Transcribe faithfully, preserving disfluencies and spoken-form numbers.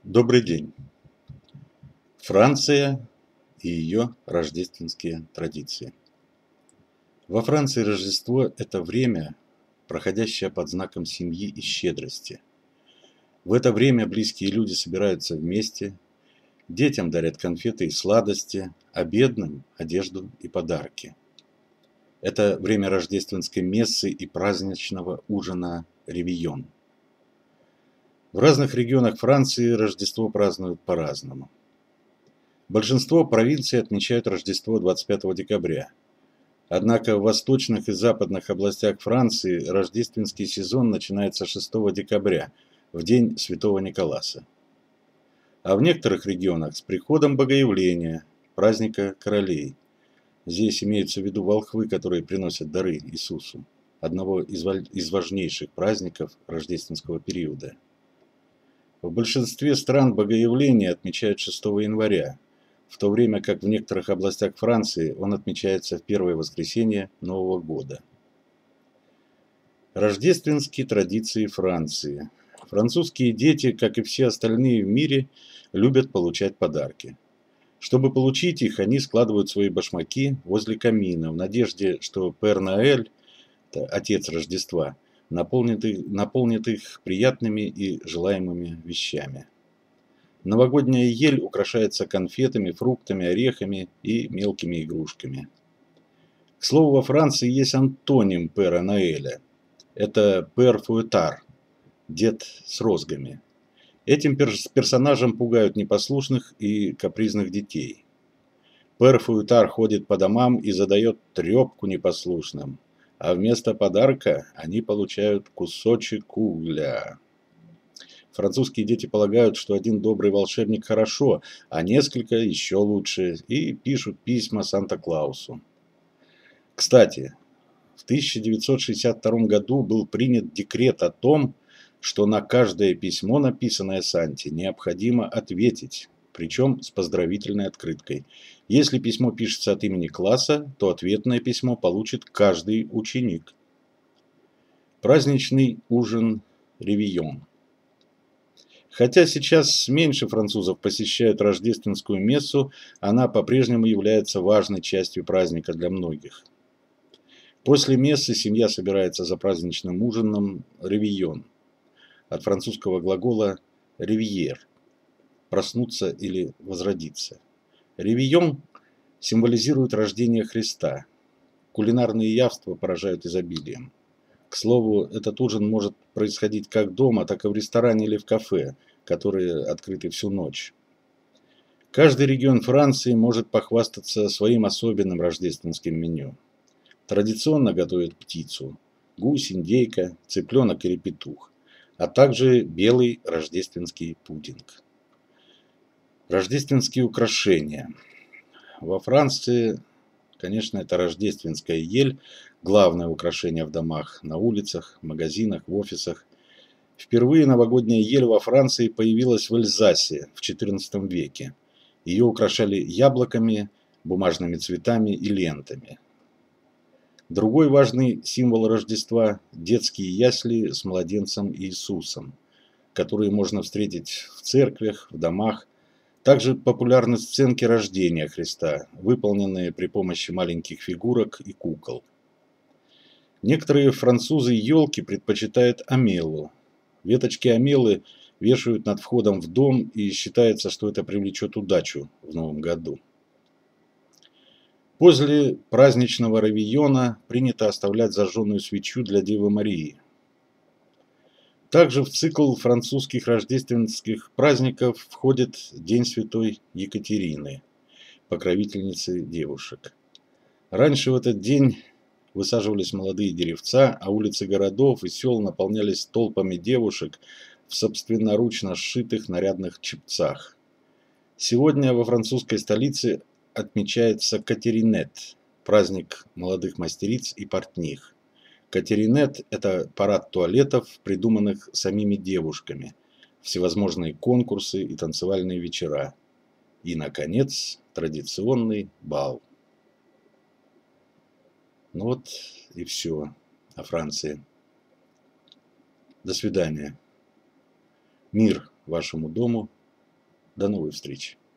Добрый день. Франция и ее рождественские традиции. Во Франции Рождество – это время, проходящее под знаком семьи и щедрости. В это время близкие люди собираются вместе, детям дарят конфеты и сладости, а бедным – одежду и подарки. Это время рождественской мессы и праздничного ужина ревийон. В разных регионах Франции Рождество празднуют по-разному. Большинство провинций отмечают Рождество двадцать пятого декабря. Однако в восточных и западных областях Франции рождественский сезон начинается шестого декабря, в день Святого Николаса. А в некоторых регионах с приходом Богоявления, праздника королей. Здесь имеются в виду волхвы, которые приносят дары Иисусу, одного из важнейших праздников рождественского периода. В большинстве стран Богоявление отмечают шестого января, в то время как в некоторых областях Франции он отмечается в первое воскресенье Нового года. Рождественские традиции Франции. Французские дети, как и все остальные в мире, любят получать подарки. Чтобы получить их, они складывают свои башмаки возле камина в надежде, что Пэр Ноэль, отец Рождества, наполнит их, наполнит их приятными и желаемыми вещами. Новогодняя ель украшается конфетами, фруктами, орехами и мелкими игрушками. К слову, во Франции есть антоним Пэра Ноэля. Это Пэр Фуэтар, дед с розгами. Этим персонажем пугают непослушных и капризных детей. Пэр Фуэтар ходит по домам и задает трепку непослушным, а вместо подарка они получают кусочек угля. Французские дети полагают, что один добрый волшебник хорошо, а несколько еще лучше, и пишут письма Санта-Клаусу. Кстати, в тысяча девятьсот шестьдесят втором году был принят декрет о том, что на каждое письмо, написанное Санте, необходимо ответить, причем с поздравительной открыткой. Если письмо пишется от имени класса, то ответное письмо получит каждый ученик. Праздничный ужин ревийон. Хотя сейчас меньше французов посещают рождественскую мессу, она по-прежнему является важной частью праздника для многих. После мессы семья собирается за праздничным ужином ревийон, от французского глагола «ревьер» – проснуться или возродиться. Ревийон символизирует рождение Христа. Кулинарные явства поражают изобилием. К слову, этот ужин может происходить как дома, так и в ресторане или в кафе, которые открыты всю ночь. Каждый регион Франции может похвастаться своим особенным рождественским меню. Традиционно готовят птицу – гусь, индейка, цыпленок или петух, а также белый рождественский пудинг. Рождественские украшения. Во Франции, конечно, это рождественская ель, главное украшение в домах, на улицах, магазинах, в офисах. Впервые новогодняя ель во Франции появилась в Эльзасе в четырнадцатом веке. Ее украшали яблоками, бумажными цветами и лентами. Другой важный символ Рождества – детские ясли с младенцем Иисусом, которые можно встретить в церквях, в домах. Также популярны сценки рождения Христа, выполненные при помощи маленьких фигурок и кукол. Некоторые французы елки предпочитают омелу. Веточки омелы вешают над входом в дом, и считается, что это привлечет удачу в новом году. После праздничного ревийона принято оставлять зажженную свечу для Девы Марии. Также в цикл французских рождественских праздников входит День Святой Екатерины, покровительницы девушек. Раньше в этот день высаживались молодые деревца, а улицы городов и сел наполнялись толпами девушек в собственноручно сшитых нарядных чепцах. Сегодня во французской столице отмечается Катеринет, праздник молодых мастериц и портних. Катеринет – это парад туалетов, придуманных самими девушками, всевозможные конкурсы и танцевальные вечера. И, наконец, традиционный бал. Ну вот и все о Франции. До свидания. Мир вашему дому До новой встречи.